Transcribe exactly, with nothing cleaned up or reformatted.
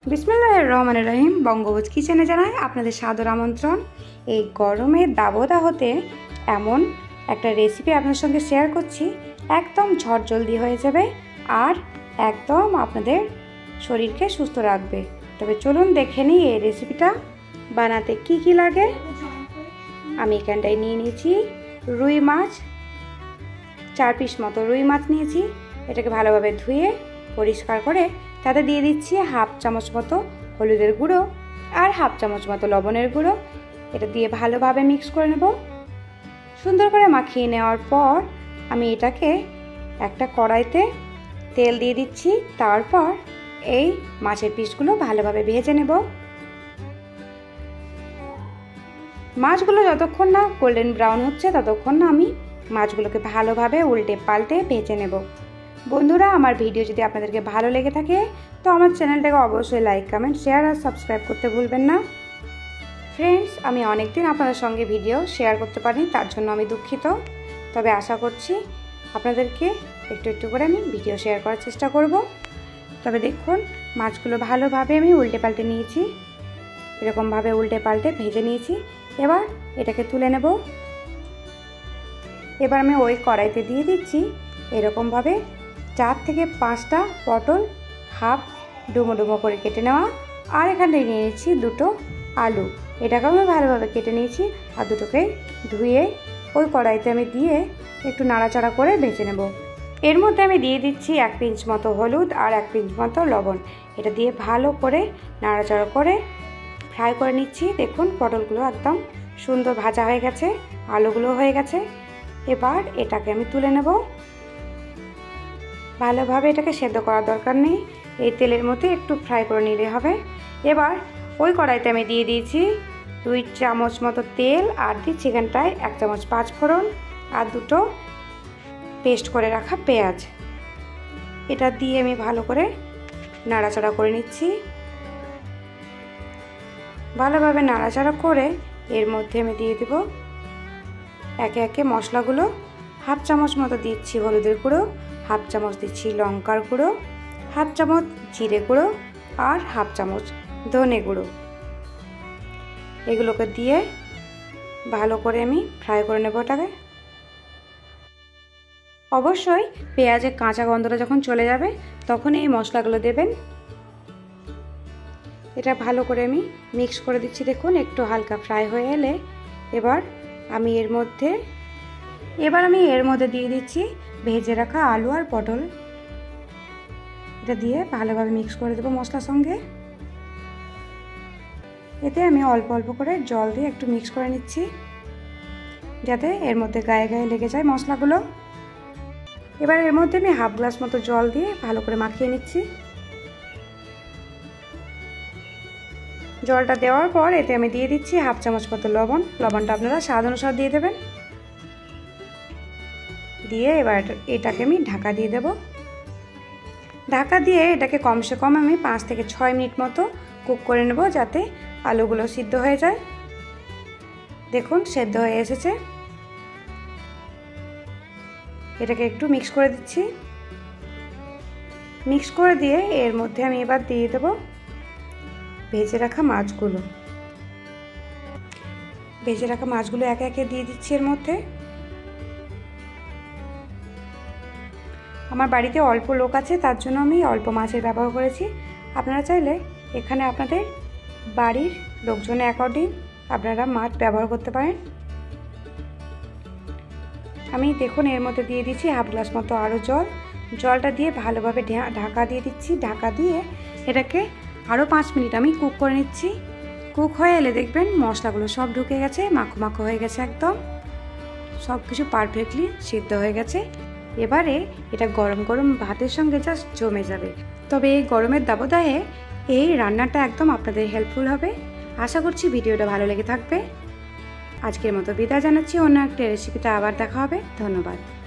বিসমিল্লাহির রহমানির রহিম। বঙ্গভোজ কিচেনে জানাই আপনাদের সাদর আমন্ত্রণ। এই গরমের দাবদাহতে এমন একটা রেসিপি আপনাদের সঙ্গে শেয়ার করছি, একদম ঝটজলদি হয়ে যাবে আর একদম আপনাদের শরীরকে সুস্থ রাখবে। তবে চলুন দেখে নিই এই রেসিপিটা বানাতে কি কি লাগে। আমি এখানটায় নিয়ে নিয়েছি রুই মাছ, চার পিস মতো রুই মাছ নিয়েছি। এটাকে ভালোভাবে ধুয়ে পরিষ্কার করে তাতে দিয়ে দিচ্ছি হাফ চামচ মতো হলুদের গুঁড়ো আর হাফ চামচ মতো লবণের গুঁড়ো। এটা দিয়ে ভালোভাবে মিক্স করে নেব। সুন্দর করে মাখিয়ে নেওয়ার পর আমি এটাকে একটা কড়াইতে তেল দিয়ে দিচ্ছি। তারপর এই মাছের পিসগুলো ভালোভাবে ভেজে নেব। মাছগুলো যতক্ষণ না গোল্ডেন ব্রাউন হচ্ছে ততক্ষণ না আমি মাছগুলোকে ভালোভাবে উল্টে পাল্টে ভেজে নেব। বন্ধুরা, আমার ভিডিও যদি আপনাদেরকে ভালো লেগে থাকে তো আমার চ্যানেলটাকে অবশ্যই লাইক, কমেন্ট, শেয়ার আর সাবস্ক্রাইব করতে ভুলবেন না। ফ্রেন্ডস, আমি অনেকদিন আপনাদের সঙ্গে ভিডিও শেয়ার করতে পারিনি, তার জন্য আমি দুঃখিত। তবে আশা করছি আপনাদেরকে একটু একটু করে আমি ভিডিও শেয়ার করার চেষ্টা করব। তবে দেখুন, মাছগুলো ভালোভাবে আমি উল্টে পাল্টে নিয়েছি, এরকমভাবে উল্টে পাল্টে ভেজে নিয়েছি। এবার এটাকে তুলে নেব। এবার আমি ওই কড়াইতে দিয়ে দিচ্ছি এরকমভাবে চার থেকে পাঁচটা পটল হাফ ডুমো ডুমো করে কেটে নেওয়া, আর এখানটায় নিয়ে নিয়েছি দুটো আলু। এটাকে আমি ভালোভাবে কেটে নিয়েছি আর দুটোকে ধুয়ে ওই কড়াইতে আমি দিয়ে একটু নাড়াচাড়া করে ভেজে নেব। এর মধ্যে আমি দিয়ে দিচ্ছি এক পিঞ্চ মতো হলুদ আর এক পিঞ্চ মতো লবণ। এটা দিয়ে ভালো করে নাড়াচাড়া করে ফ্রাই করে নিচ্ছি। দেখুন, পটলগুলো একদম সুন্দর ভাজা হয়ে গেছে, আলুগুলো হয়ে গেছে। এবার এটাকে আমি তুলে নেব। ভালোভাবে এটাকে সেদ্ধ করার দরকার নেই, এই তেলের মধ্যে একটু ফ্রাই করে নিলে হবে। এবার ওই কড়াইতে আমি দিয়ে দিয়েছি দুই চামচ মতো তেল আর দিচ্ছি এখানটায় এক চামচ পাঁচ ফোড়ন আর দুটো পেস্ট করে রাখা পেঁয়াজ। এটা দিয়ে আমি ভালো করে নাড়াচাড়া করে নিচ্ছি। ভালোভাবে নাড়াচাড়া করে এর মধ্যে আমি দিয়ে দেব একে একে মশলাগুলো। হাফ চামচ মতো দিচ্ছি হলুদের গুঁড়ো, হাফ চামচ দিচ্ছি লঙ্কার গুঁড়ো, হাফ চামচ জিরে গুঁড়ো আর হাফ চামচ ধনে গুঁড়ো। এগুলোকে দিয়ে ভালো করে আমি ফ্রাই করে নেব ওটাকে। অবশ্যই পেঁয়াজের কাঁচা গন্ধটা যখন চলে যাবে তখন এই মশলাগুলো দেবেন। এটা ভালো করে আমি মিক্স করে দিচ্ছি। দেখুন, একটু হালকা ফ্রাই হয়ে এলে এবার আমি এর মধ্যে এবার আমি এর মধ্যে দিয়ে দিচ্ছি ভেজে রাখা আলু আর পটল। এটা দিয়ে ভালোভাবে মিক্স করে দেবো মশলার সঙ্গে। এতে আমি অল্প অল্প করে জল দিয়ে একটু মিক্স করে নিচ্ছি যাতে এর মধ্যে গায়ে গায়ে লেগে যায় মশলাগুলো। এবার এর মধ্যে আমি হাফ গ্লাস মতো জল দিয়ে ভালো করে মাখিয়ে নিচ্ছি। জলটা দেওয়ার পর এতে আমি দিয়ে দিচ্ছি হাফ চামচ মতো লবণ। লবণটা আপনারা স্বাদ অনুসার দিয়ে দেবেন। দিয়ে এবার এটাকে আমি ঢাকা দিয়ে দেব। ঢাকা দিয়ে এটাকে কমসে কম আমি পাঁচ থেকে ছয় মিনিট মতো কুক করে নেব যাতে আলুগুলো সিদ্ধ হয়ে যায়। দেখুন, সেদ্ধ হয়ে এসেছে। এটাকে একটু মিক্স করে দিচ্ছি। মিক্স করে দিয়ে এর মধ্যে আমি এবার দিয়ে দেব ভেজে রাখা মাছগুলো। ভেজে রাখা মাছগুলো একে একে দিয়ে দিচ্ছি এর মধ্যে। আমার বাড়িতে অল্প লোক আছে, তার জন্য আমি অল্প মাছের ব্যবহার করেছি। আপনারা চাইলে এখানে আপনাদের বাড়ির লোকজনের অ্যাকর্ডিং আপনারা মাছ ব্যবহার করতে পারেন। আমি দেখুন এর মধ্যে দিয়ে দিচ্ছি হাফ গ্লাস মতো আরও জল। জলটা দিয়ে ভালোভাবে ঢাকা দিয়ে দিচ্ছি। ঢাকা দিয়ে এটাকে আরও পাঁচ মিনিট আমি কুক করে নিচ্ছি। কুক হয়ে এলে দেখবেন মশলাগুলো সব ঢুকে গেছে, মাখো মাখো হয়ে গেছে, একদম সব কিছু পারফেক্টলি সিদ্ধ হয়ে গেছে। এবারে এটা গরম গরম ভাতের সঙ্গে জাস্ট জমে যাবে। তবে এই গরমের দাবদাহে এই রান্নাটা একদম আপনাদের হেল্পফুল হবে। আশা করছি ভিডিওটা ভালো লেগে থাকবে। আজকের মতো বিদায় জানাচ্ছি। অন্য একটা রেসিপিতে আবার দেখা হবে। ধন্যবাদ।